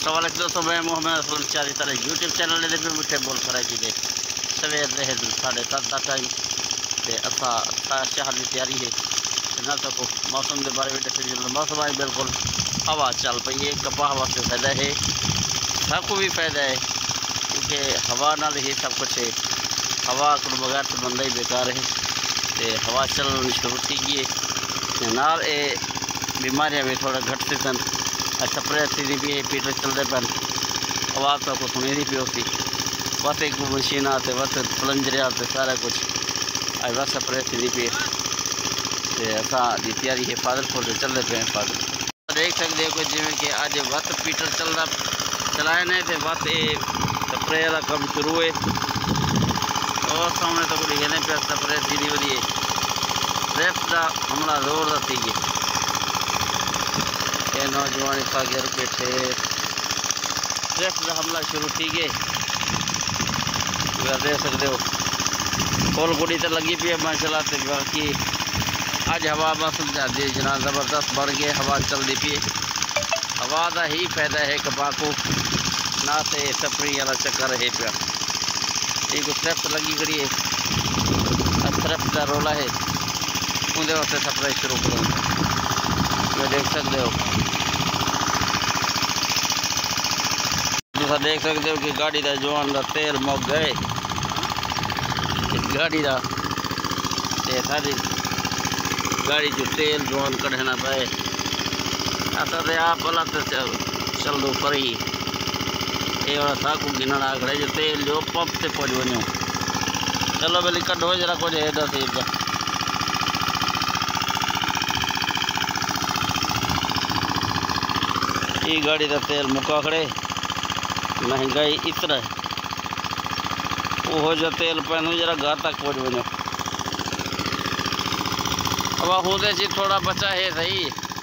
सवाल दोस्तों मैं मोहम्मद असलम चारी तरह यूट्यूब चैनल पे मुझे बोल कर जी सवेर रहे 7:30 का टाइम तो असा शहर की तैयारी है ना सको मौसम के बारे में दस मौसम है बिल्कुल हवा चल पई है कपाह वास्ते फायदा है सबको भी फायदा है क्योंकि हवा नाल ही सब कुछ है हवा को बगैर तो बंदा ही बेकार है तो हवा चलनी शुरू थी गई है नाल बीमारियां भी थोड़ा घट से सन स्प्रे थी भी पीटर चलते पैन आवाज़ तो सुनी नहीं पी सी बस एक मशीन आते बस प्लंजर आते सारा कुछ अज बस स्प्रे थी पी असा तैयारी है फादलपुर से चलते पे फादल देख सकते हो जिमें कि अज वत पीटर चलता चलाए ने तो वत स्प्रे का कम शुरू है और सामने तो कुछ कहने पे स्प्रे थी वही रेफ्ट का हमला जोर का थी ये नौजवान इतना गिर बैठे रेफ्ट का हमला शुरू थी गए देख सकते हो फुल गुड़ी तो लगी पी है माशाल्लाह तो बाकी अज हवा बस दी जना ज़बरदस्त बढ़ गए हवा चलती पी हवा का ही फायदा है कपा को ना तो स्प्रे वाला चक्कर है पे एक स्ट्रेप्स लगी करी है स्ट्रेप्स का रोला है उनके वास्ते स्प्रे शुरू करूँ मैं देख सकते हो देख सकते हो कि गाड़ी का जवान का तेल मुक गए गाड़ी का सारी गाड़ी जो तेल जवान कढ़ना पाए असा तो आप भला तो चल दो पर ही ये वाला साकू गिनण आखड़े जो तेल जो पंप से पहुँच वनो चलो भली कढ़ो जरा कुछ है 10 का ये गाड़ी का तेल मुका खड़े महंगाई इतना है वो जो तेल पैनू जरा घर तक पहुँच वनो अब होते सी थोड़ा बचा है सही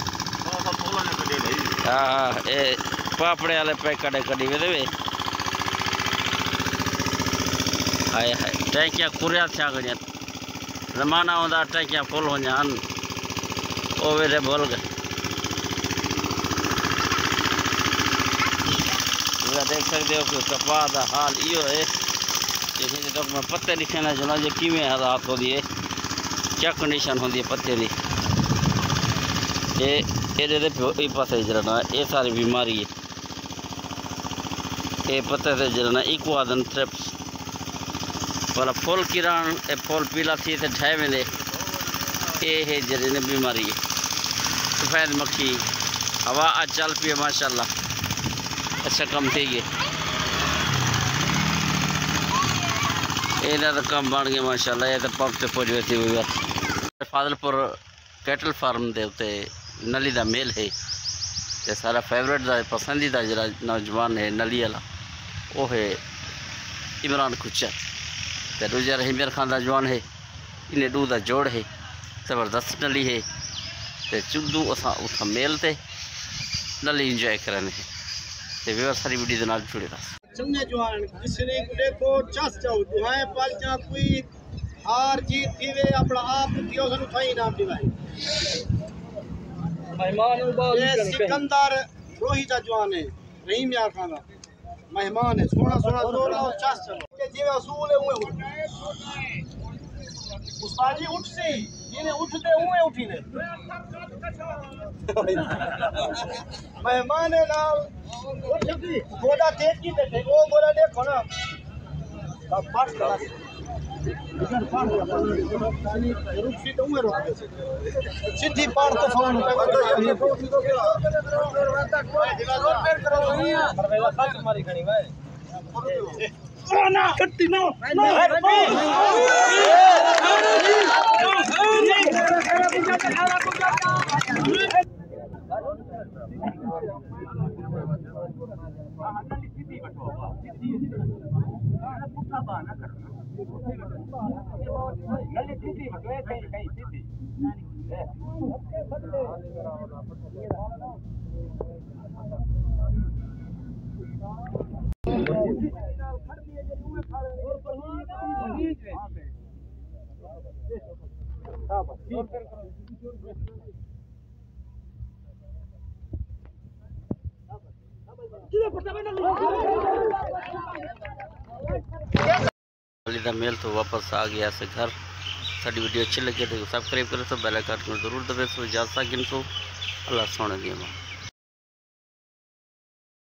हाँ ये पापड़े वाले पैकेट कड़ी वे देवे हाय हाय टैंकियाँ कुरिया थी गई जमाना होता टैंकियाँ फुल हो जान वो वे भूल गए देख सकते हो कि कपाह का हाल यो है तो मैं पत्ते लिखना चाहना जो किमें हालात होती है क्या कंडीशन होती है पत्ते की ये पास जरना ये सारी बीमारी है ये पत्ते से जरना इको आदन ट्रिप्स वाला फुल किरान फुल पीला थी तो ढाई वेंदे ये है जरिए बीमारी है सफ़ेद मक्खी हवा अज चल पी है माशाल्लाह अच्छा कम थी गए इन्हें तो कम बन गए माशाल्लाह ये तो पंप से पहुँच गई थी फादलपुर कैटल फार्म के उत्ते नली का मेल है तो सारा फेवरेट का पसंदीदा जरा नौजवान है नली वाला वो है इमरान खुचर तो दूजा रहीमर खान का जवान है इन्हें दू का जोड़ है ज़बरदस्त नली है तो चुदू असा उस मेल से नली इंजॉय करने है तो व्यवस्था सारी वीडियो के नाल जुड़े रहा चंगे जवान किसने को देखो चस जाओ दुआएं पालचा कोई हार जीत थी वे अपना आप दियो सन उठाई ना दिवाई मेहमान ये सिकंदर रोही का जवान है रहीम यार खान मेहमान है सोना सोना जोर लाओ चस चलो के जीवे असूल है उए उस्तादी उठ सी इने उठते उए उठीने मेहमान है नाल उठ सी गोदा तेज की बैठे वो गोदा देखो ना अब पास करा इधर पार रुक सी तो उए रोक सीधी पार तो फोन पे मारी खणी भाई ना कट्टी ना दा मेल तो वापस आ गया से घर। साड़ी वीडियो अच्छी लगी तो सब्सक्राइब करो, तो बेल आइकन को जरूर दबाओ। इजाज़त गिन को अल्लाह सोने दी।